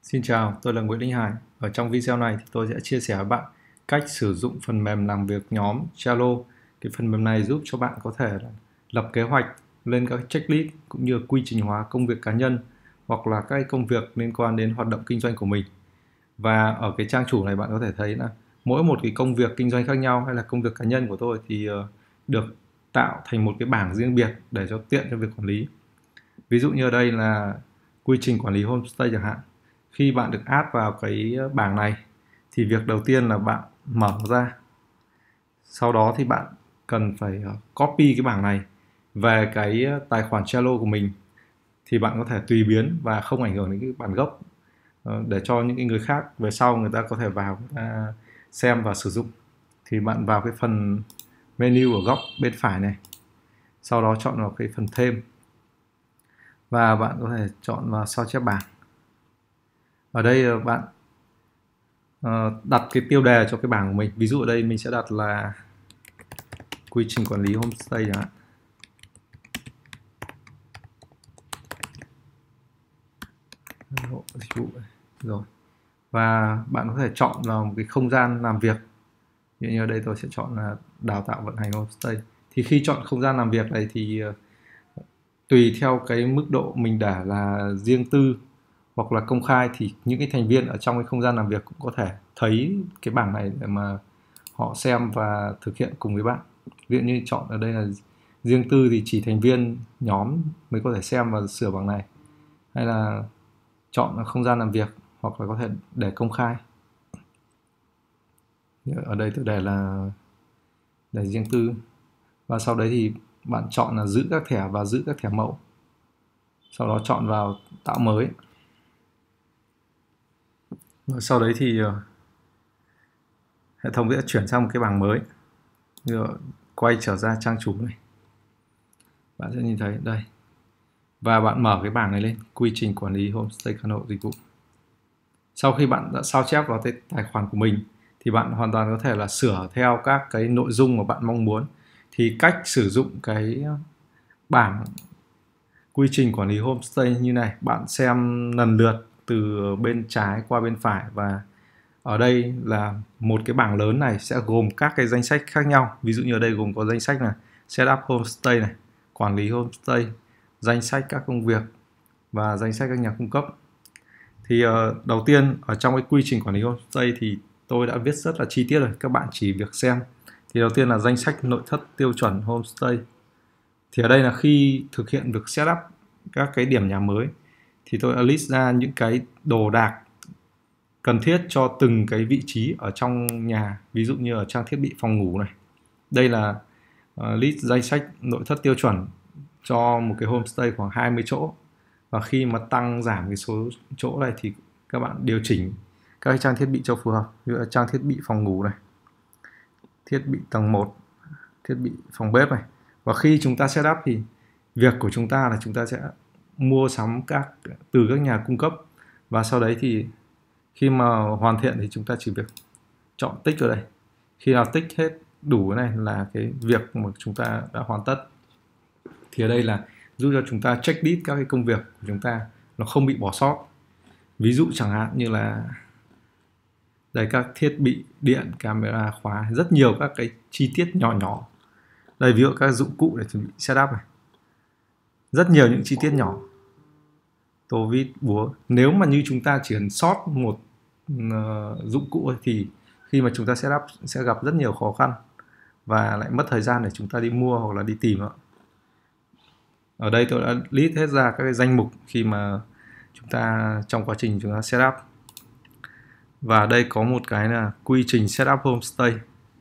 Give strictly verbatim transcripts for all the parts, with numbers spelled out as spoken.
Xin chào, tôi là Nguyễn Linh Hải. Ở trong video này thì tôi sẽ chia sẻ với bạn cách sử dụng phần mềm làm việc nhóm Trello. Cái phần mềm này giúp cho bạn có thể là lập kế hoạch, lên các checklist cũng như quy trình hóa công việc cá nhân hoặc là các công việc liên quan đến hoạt động kinh doanh của mình. Và ở cái trang chủ này bạn có thể thấy là mỗi một cái công việc kinh doanh khác nhau hay là công việc cá nhân của tôi thì ờ, được tạo thành một cái bảng riêng biệt để cho tiện cho việc quản lý. Ví dụ như ở đây là quy trình quản lý homestay chẳng hạn. Khi bạn được add vào cái bảng này thì việc đầu tiên là bạn mở ra. Sau đó thì bạn cần phải ờ, copy cái bảng này về cái tài khoản Trello của mình, thì bạn có thể tùy biến và không ảnh hưởng đến cái bản gốc, ờ, để cho những người khác về sau người ta có thể vào người ta xem và sử dụng. Thì bạn vào cái phần menu ở góc bên phải này, sau đó chọn vào cái phần thêm và bạn có thể chọn vào sao chép bảng. Ở đây ờ, bạn ờ, đặt cái tiêu đề cho cái bảng của mình. Ví dụ ở đây mình sẽ đặt là quy trình quản lý homestay chẳng hạn. Dịch vụ rồi. Và bạn có thể chọn vào một cái không gian làm việc. Như ở đây tôi sẽ chọn là đào tạo vận hành homestay. Thì khi chọn không gian làm việc này thì uh, tùy theo cái mức độ mình để là riêng tư hoặc là công khai, thì những cái thành viên ở trong cái không gian làm việc cũng có thể thấy cái bảng này để mà họ xem và thực hiện cùng với bạn. Ví dụ như chọn ở đây là riêng tư thì chỉ thành viên nhóm mới có thể xem và sửa bảng này, hay là chọn là không gian làm việc hoặc là có thể để công khai. Ở đây tôi để là để riêng tư, và sau đấy thì bạn chọn là giữ các thẻ và giữ các thẻ mẫu, sau đó chọn vào tạo mới. Và sau đấy thì hệ thống sẽ chuyển sang một cái bảng mới. Rồi quay trở ra trang chủ này, bạn sẽ nhìn thấy đây, và bạn mở cái bảng này lên, quy trình quản lý homestay căn hộ dịch vụ. Sau khi bạn đã sao chép vào cái tài khoản của mình thì bạn hoàn toàn có thể là sửa theo các cái nội dung mà bạn mong muốn. Thì cách sử dụng cái bảng quy trình quản lý homestay như này, bạn xem lần lượt từ bên trái qua bên phải, và ở đây là một cái bảng lớn này sẽ gồm các cái danh sách khác nhau. Ví dụ như ở đây gồm có danh sách là setup homestay này, quản lý homestay, danh sách các công việc và danh sách các nhà cung cấp. Thì uh, đầu tiên ở trong cái quy trình quản lý homestay thì tôi đã viết rất là chi tiết rồi, các bạn chỉ việc xem. Thì đầu tiên là danh sách nội thất tiêu chuẩn homestay. Thì ở đây là khi thực hiện việc setup các cái điểm nhà mới thì tôi đã list ra những cái đồ đạc cần thiết cho từng cái vị trí ở trong nhà. Ví dụ như ở trang thiết bị phòng ngủ này, đây là uh, list danh sách nội thất tiêu chuẩn cho một cái homestay khoảng hai mươi chỗ, và khi mà tăng giảm cái số chỗ này thì các bạn điều chỉnh các trang thiết bị cho phù hợp. Như là trang thiết bị phòng ngủ này, thiết bị tầng một, thiết bị phòng bếp này. Và khi chúng ta setup thì việc của chúng ta là chúng ta sẽ mua sắm các từ các nhà cung cấp, và sau đấy thì khi mà hoàn thiện thì chúng ta chỉ việc chọn tích ở đây. Khi nào tích hết đủ cái này là cái việc mà chúng ta đã hoàn tất. Thì ở đây là giúp cho chúng ta checklist các cái công việc của chúng ta nó không bị bỏ sót. Ví dụ chẳng hạn như là đây, các thiết bị điện, camera, khóa, rất nhiều các cái chi tiết nhỏ nhỏ. Đây, ví dụ các dụng cụ để chuẩn bị setup này, rất nhiều những chi tiết nhỏ, tô vít, búa. Nếu mà như chúng ta chỉ cần sót một uh, dụng cụ thì khi mà chúng ta setup sẽ gặp rất nhiều khó khăn và lại mất thời gian để chúng ta đi mua hoặc là đi tìm đó. Ở đây tôi đã list hết ra các cái danh mục khi mà chúng ta trong quá trình chúng ta setup. Và đây có một cái là quy trình setup homestay.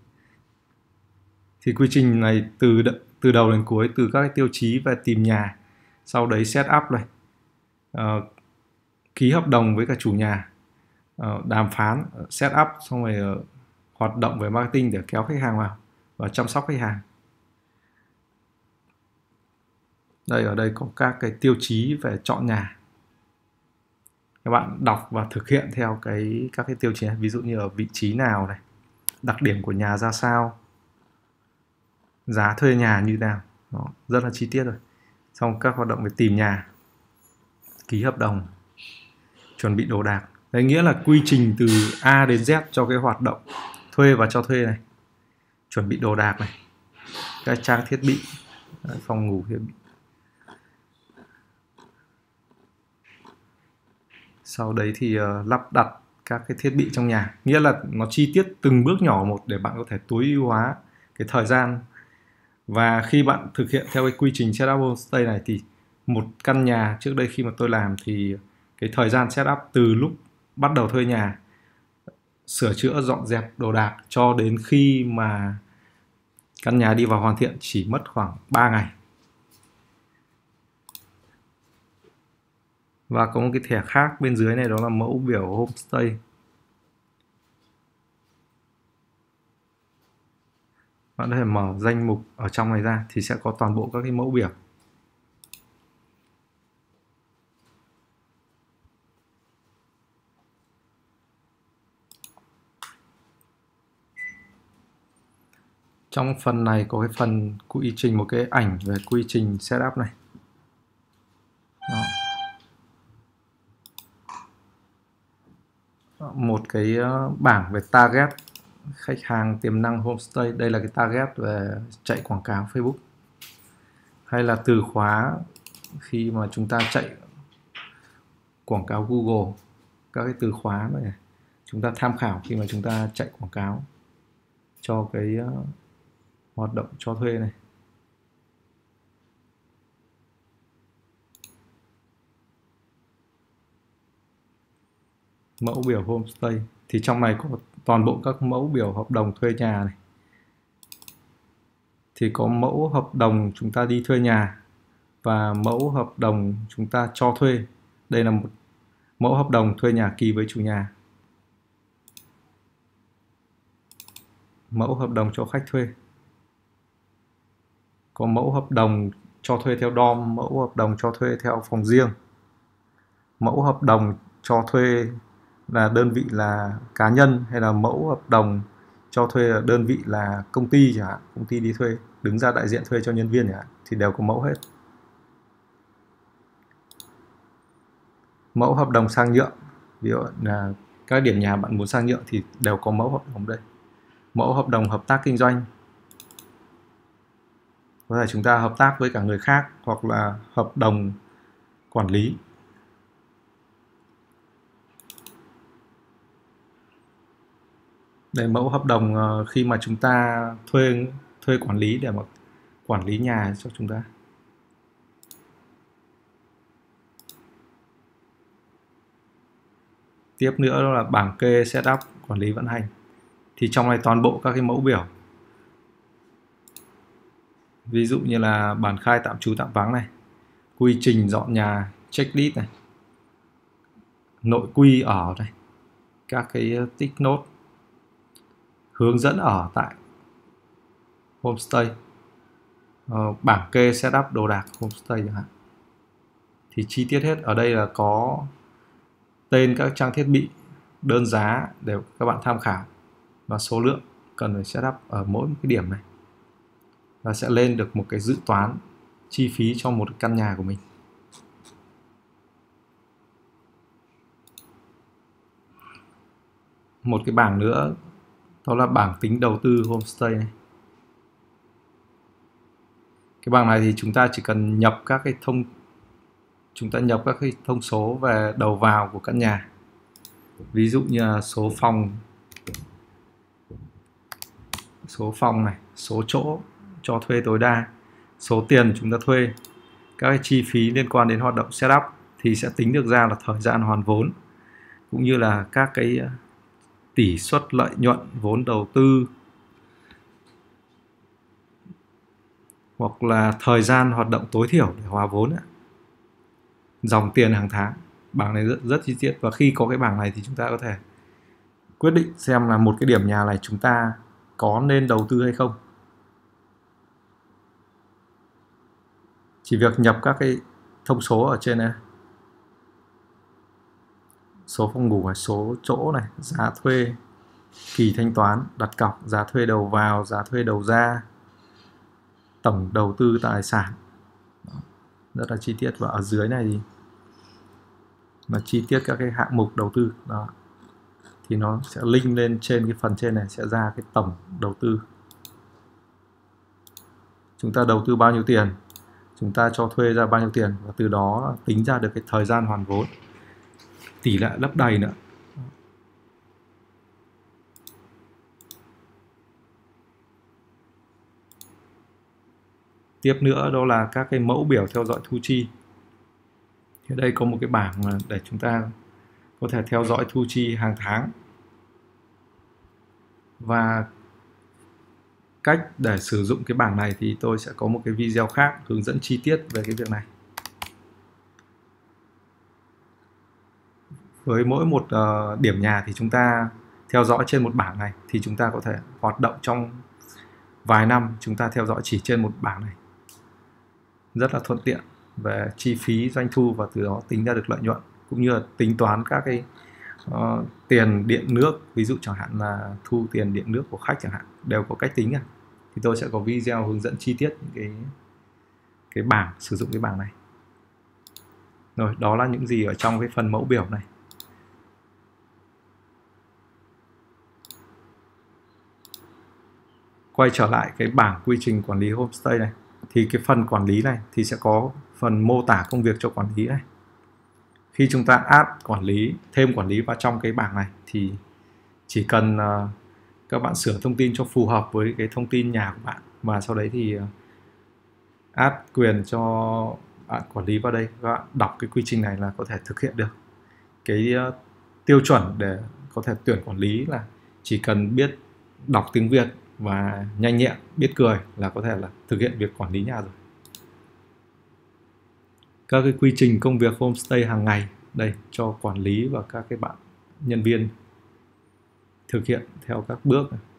Thì quy trình này từ từ đầu đến cuối, từ các cái tiêu chí về tìm nhà, sau đấy setup này, uh, ký hợp đồng với cả chủ nhà, uh, đàm phán, uh, setup, xong rồi uh, hoạt động về marketing để kéo khách hàng vào và chăm sóc khách hàng. Đây, ở đây có các cái tiêu chí về chọn nhà. Các bạn đọc và thực hiện theo cái các cái tiêu chí này. Ví dụ như ở vị trí nào này, đặc điểm của nhà ra sao, giá thuê nhà như nào. Đó, rất là chi tiết rồi. Xong các hoạt động về tìm nhà, ký hợp đồng, chuẩn bị đồ đạc. Đấy nghĩa là quy trình từ A đến Z cho cái hoạt động thuê và cho thuê này. Chuẩn bị đồ đạc này, các trang thiết bị, phòng ngủ thiết bị. Sau đấy thì uh, lắp đặt các cái thiết bị trong nhà. Nghĩa là nó chi tiết từng bước nhỏ một để bạn có thể tối ưu hóa cái thời gian. Và khi bạn thực hiện theo cái quy trình setup homestay này thì một căn nhà trước đây khi mà tôi làm thì cái thời gian setup từ lúc bắt đầu thuê nhà, sửa chữa, dọn dẹp đồ đạc cho đến khi mà căn nhà đi vào hoàn thiện chỉ mất khoảng ba ngày. Và có một cái thẻ khác bên dưới này, đó là mẫu biểu homestay. Bạn có thể mở danh mục ở trong này ra thì sẽ có toàn bộ các cái mẫu biểu. Trong phần này có cái phần quy trình, một cái ảnh về quy trình setup này. Đó. Một cái bảng về target khách hàng tiềm năng homestay. Đây là cái target về chạy quảng cáo Facebook. Hay là từ khóa khi mà chúng ta chạy quảng cáo Google. Các cái từ khóa này chúng ta tham khảo khi mà chúng ta chạy quảng cáo cho cái uh, hoạt động cho thuê này. Mẫu biểu homestay thì trong này có toàn bộ các mẫu biểu hợp đồng thuê nhà này. Thì có mẫu hợp đồng chúng ta đi thuê nhà và mẫu hợp đồng chúng ta cho thuê. Đây là một mẫu hợp đồng thuê nhà ký với chủ nhà. Mẫu hợp đồng cho khách thuê. Có mẫu hợp đồng cho thuê theo dorm, mẫu hợp đồng cho thuê theo phòng riêng. Mẫu hợp đồng cho thuê là đơn vị là cá nhân, hay là mẫu hợp đồng cho thuê là đơn vị là công ty chẳng hạn, công ty đi thuê, đứng ra đại diện thuê cho nhân viên chẳng hạn, thì đều có mẫu hết. Mẫu hợp đồng sang nhượng, ví dụ là các điểm nhà bạn muốn sang nhượng thì đều có mẫu hợp đồng đây. Mẫu hợp đồng hợp tác kinh doanh, có thể chúng ta hợp tác với cả người khác, hoặc là hợp đồng quản lý. Đây, mẫu hợp đồng khi mà chúng ta thuê thuê quản lý để mà quản lý nhà cho chúng ta. Tiếp nữa đó là bảng kê setup, quản lý vận hành. Thì trong này toàn bộ các cái mẫu biểu. Ví dụ như là bản khai tạm trú tạm vắng này, quy trình dọn nhà, checklist này, nội quy ở này, các cái tích nốt, hướng dẫn ở tại homestay, ờ, bảng kê setup đồ đạc homestay chẳng hạn. Thì chi tiết hết. Ở đây là có tên các trang thiết bị, đơn giá để các bạn tham khảo, và số lượng cần phải setup ở mỗi một cái điểm này. Và sẽ lên được một cái dự toán chi phí cho một căn nhà của mình. Một cái bảng nữa đó là bảng tính đầu tư homestay này. Cái bảng này thì chúng ta chỉ cần nhập các cái thông chúng ta nhập các cái thông số về đầu vào của căn nhà. Ví dụ như là số phòng, số phòng này, số chỗ cho thuê tối đa, số tiền chúng ta thuê, các cái chi phí liên quan đến hoạt động setup thì sẽ tính được ra là thời gian hoàn vốn, cũng như là các cái tỷ suất lợi nhuận vốn đầu tư, hoặc là thời gian hoạt động tối thiểu để hòa vốn, dòng tiền hàng tháng. Bảng này rất, rất chi tiết, và khi có cái bảng này thì chúng ta có thể quyết định xem là một cái điểm nhà này chúng ta có nên đầu tư hay không. Chỉ việc nhập các cái thông số ở trên này, số phòng ngủ này, số chỗ này, giá thuê, kỳ thanh toán, đặt cọc, giá thuê đầu vào, giá thuê đầu ra, tổng đầu tư tài sản. Rất là chi tiết. Và ở dưới này thì mà chi tiết các cái hạng mục đầu tư đó, thì nó sẽ link lên trên cái phần trên này, sẽ ra cái tổng đầu tư. Chúng ta đầu tư bao nhiêu tiền, chúng ta cho thuê ra bao nhiêu tiền, và từ đó tính ra được cái thời gian hoàn vốn, tỷ lệ lấp đầy nữa. Tiếp nữa đó là các cái mẫu biểu theo dõi thu chi. Ở đây có một cái bảng để chúng ta có thể theo dõi thu chi hàng tháng, và cách để sử dụng cái bảng này thì tôi sẽ có một cái video khác hướng dẫn chi tiết về cái việc này. Với mỗi một uh, điểm nhà thì chúng ta theo dõi trên một bảng này thì chúng ta có thể hoạt động trong vài năm, chúng ta theo dõi chỉ trên một bảng này. Rất là thuận tiện về chi phí, doanh thu, và từ đó tính ra được lợi nhuận, cũng như là tính toán các cái uh, tiền điện nước, ví dụ chẳng hạn là thu tiền điện nước của khách chẳng hạn, đều có cách tính. À. Thì tôi sẽ có video hướng dẫn chi tiết những cái cái bảng, sử dụng cái bảng này. Rồi, đó là những gì ở trong cái phần mẫu biểu này. Quay trở lại cái bảng quy trình quản lý homestay này, thì cái phần quản lý này thì sẽ có phần mô tả công việc cho quản lý này. Khi chúng ta add quản lý, thêm quản lý vào trong cái bảng này thì chỉ cần uh, các bạn sửa thông tin cho phù hợp với cái thông tin nhà của bạn, và sau đấy thì uh, add quyền cho bạn quản lý vào đây. Các bạn đọc cái quy trình này là có thể thực hiện được. Cái uh, tiêu chuẩn để có thể tuyển quản lý là chỉ cần biết đọc tiếng Việt và nhanh nhẹn, biết cười là có thể là thực hiện việc quản lý nhà rồi. Các cái quy trình công việc homestay hàng ngày đây cho quản lý và các cái bạn nhân viên thực hiện theo các bước này.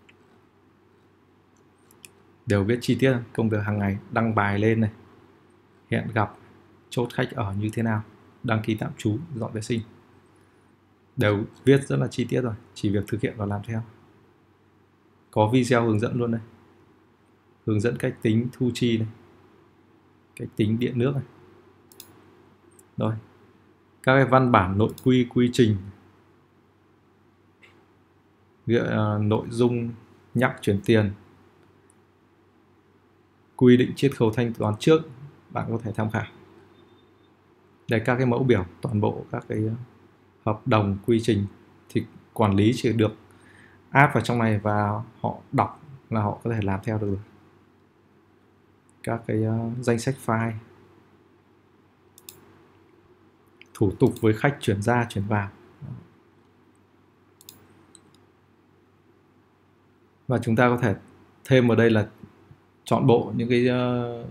Đều viết chi tiết công việc hàng ngày, đăng bài lên này, hẹn gặp, chốt khách ở như thế nào, đăng ký tạm trú, dọn vệ sinh, đều viết rất là chi tiết rồi, chỉ việc thực hiện và làm theo. Có video hướng dẫn luôn đây, hướng dẫn cách tính thu chi này, cách tính điện nước này. Rồi, các cái văn bản nội quy quy trình, uh, nội dung nhắc chuyển tiền, quy định chiết khấu thanh toán trước, bạn có thể tham khảo. Đây các cái mẫu biểu, toàn bộ các cái hợp đồng, quy trình thì quản lý chỉ được áp vào trong này và họ đọc là họ có thể làm theo được. Các cái uh, danh sách file, thủ tục với khách chuyển ra chuyển vào. Và chúng ta có thể thêm vào đây là chọn bộ những cái uh,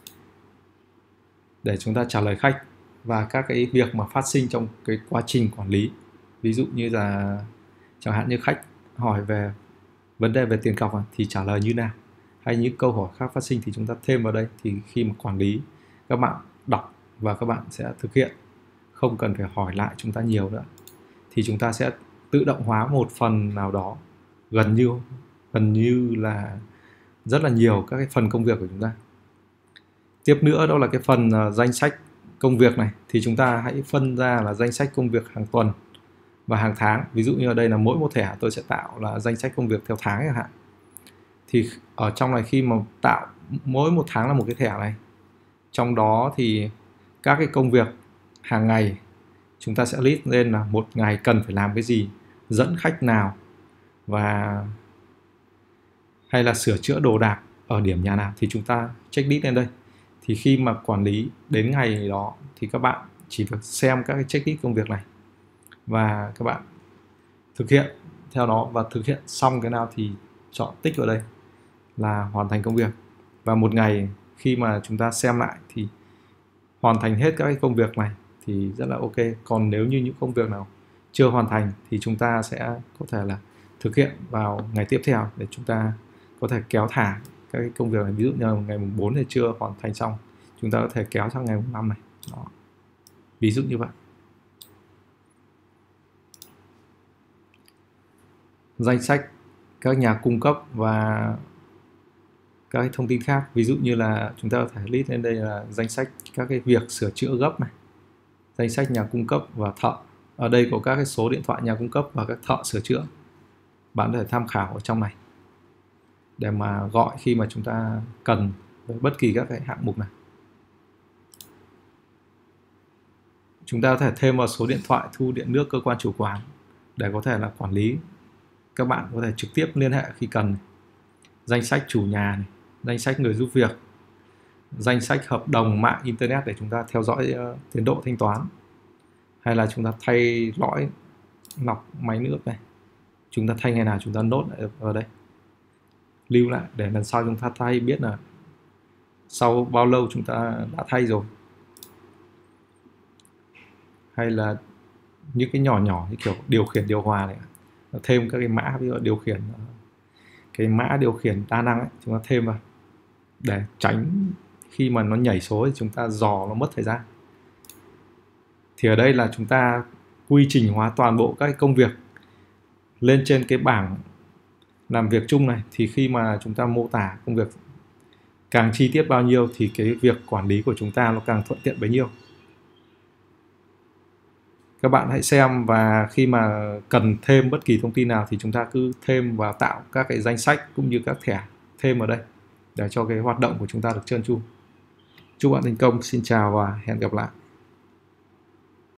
để chúng ta trả lời khách và các cái việc mà phát sinh trong cái quá trình quản lý. Ví dụ như là chẳng hạn như khách hỏi về vấn đề về tiền cọc thì trả lời như nào, hay những câu hỏi khác phát sinh thì chúng ta thêm vào đây, thì khi mà quản lý các bạn đọc và các bạn sẽ thực hiện, không cần phải hỏi lại chúng ta nhiều nữa, thì chúng ta sẽ tự động hóa một phần nào đó, gần như gần như là rất là nhiều các cái phần công việc của chúng ta. Tiếp nữa đó là cái phần uh, danh sách công việc này, thì chúng ta hãy phân ra là danh sách công việc hàng tuần và hàng tháng. Ví dụ như ở đây là mỗi một thẻ tôi sẽ tạo là danh sách công việc theo tháng chẳng hạn. Thì ở trong này khi mà tạo mỗi một tháng là một cái thẻ này, trong đó thì các cái công việc hàng ngày chúng ta sẽ list lên là một ngày cần phải làm cái gì, dẫn khách nào, và hay là sửa chữa đồ đạc ở điểm nhà nào thì chúng ta check list lên đây. Thì khi mà quản lý đến ngày đó thì các bạn chỉ việc xem các cái checklist công việc này và các bạn thực hiện theo đó, và thực hiện xong cái nào thì chọn tích vào đây là hoàn thành công việc. Và một ngày khi mà chúng ta xem lại thì hoàn thành hết các cái công việc này thì rất là ok. Còn nếu như những công việc nào chưa hoàn thành thì chúng ta sẽ có thể là thực hiện vào ngày tiếp theo để chúng ta có thể kéo thả các cái công việc này. Ví dụ như là ngày mùng bốn thì chưa hoàn thành xong, chúng ta có thể kéo sang ngày mùng năm này. Đó. Ví dụ như vậy. Danh sách các nhà cung cấp và các cái thông tin khác. Ví dụ như là chúng ta có thể list lên đây là danh sách các cái việc sửa chữa gấp này. danh sách nhà cung cấp và thợ. Ở đây có các cái số điện thoại nhà cung cấp và các thợ sửa chữa. Bạn có thể tham khảo ở trong này để mà gọi khi mà chúng ta cần với bất kỳ các cái hạng mục này. Chúng ta có thể thêm vào số điện thoại thu điện nước cơ quan chủ quản để có thể là quản lý. Các bạn có thể trực tiếp liên hệ khi cần. Danh sách chủ nhà này, danh sách người giúp việc, danh sách hợp đồng mạng internet để chúng ta theo dõi uh, tiến độ thanh toán, hay là chúng ta thay lõi lọc máy nước này, chúng ta thay ngày nào chúng ta nốt lại ở đây, lưu lại để lần sau chúng ta thay biết là sau bao lâu chúng ta đã thay rồi. Hay là những cái nhỏ nhỏ như kiểu điều khiển điều hòa này, thêm các cái mã, ví dụ điều khiển cái mã điều khiển đa năng ấy, chúng ta thêm vào để tránh khi mà nó nhảy số thì chúng ta dò nó mất thời gian. Thì ở đây là chúng ta quy trình hóa toàn bộ các công việc lên trên cái bảng làm việc chung này, thì khi mà chúng ta mô tả công việc càng chi tiết bao nhiêu thì cái việc quản lý của chúng ta nó càng thuận tiện bấy nhiêu. Các bạn hãy xem, và khi mà cần thêm bất kỳ thông tin nào thì chúng ta cứ thêm và tạo các cái danh sách cũng như các thẻ thêm ở đây để cho cái hoạt động của chúng ta được trơn tru. Chúc bạn thành công, xin chào và hẹn gặp lại.